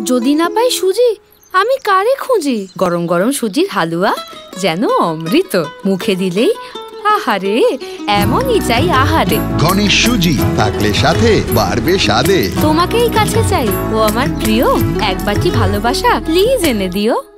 যদি না পাই সুজি, আমি কারে খুঁজি? গরম গরম সুজির হালুয়া যেন অমৃত, মুখে দিলেই আহারে, এমনই চাই আহারে। গণেশ সুজি থাকলে সাথে বাড়বে স্বাদে। তোমাকেই কাছে চাই, ও আমার প্রিয়, এক বাটি ভালোবাসা প্লিজ এনে দিও।